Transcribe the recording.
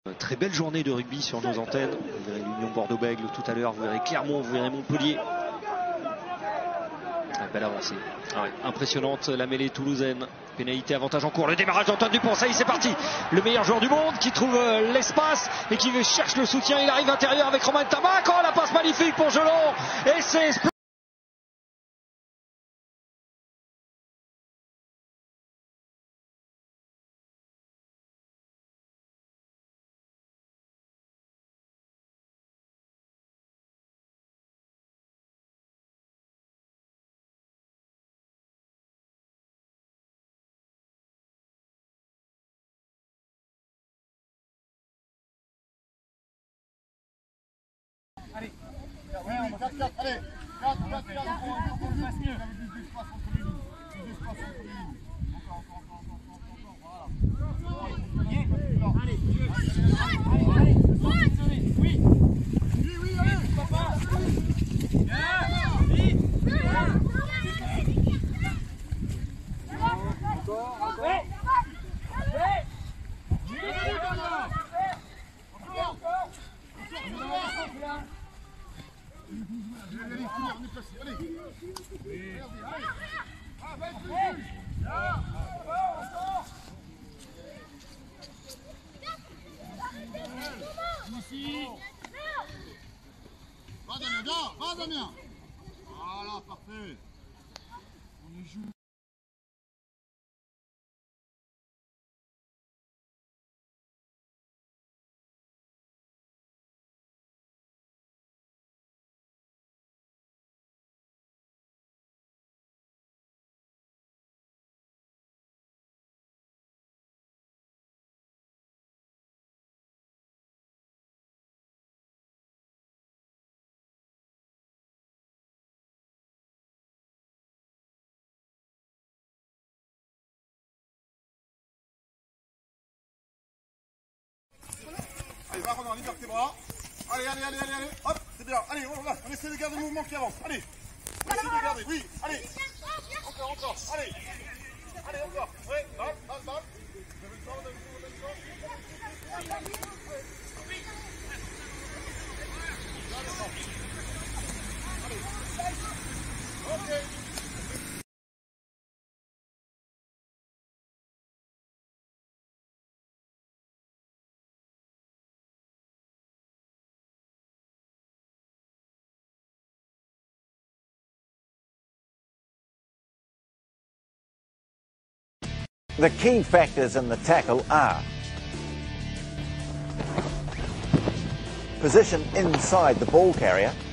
Très belle journée de rugby sur nos antennes. Vous verrez l'Union Bordeaux-Bègles tout à l'heure, vous verrez Clermont, vous verrez Montpellier. Belle avancée. Impressionnante la mêlée toulousaine. Pénalité, avantage en cours. Le démarrage d'Antoine Dupont-Sailly, c'est parti. Le meilleur joueur du monde qui trouve l'espace et qui cherche le soutien. Il arrive intérieur avec Romain Tabac. Oh, la passe magnifique pour Gelon. Et c'est... Allez, ouais, on va 4-4, allez, 4-4, on passe mieux. Plus d'espace entre les lignes, encore, voilà. Allez, oui, allez, papa, vite, Va Damien, va Damien. Voilà, parfait. On y joue. Allez, va Ronan, libère tes bras. Allez, hop, c'est bien. Allez, on essaie de garder le mouvement qui avance. Allez, on essaie de garder, oui, allez. Encore, allez. Allez, encore. Oui, balle. Vous avez le temps, Allez. Ok. The key factors in the tackle are position inside the ball carrier,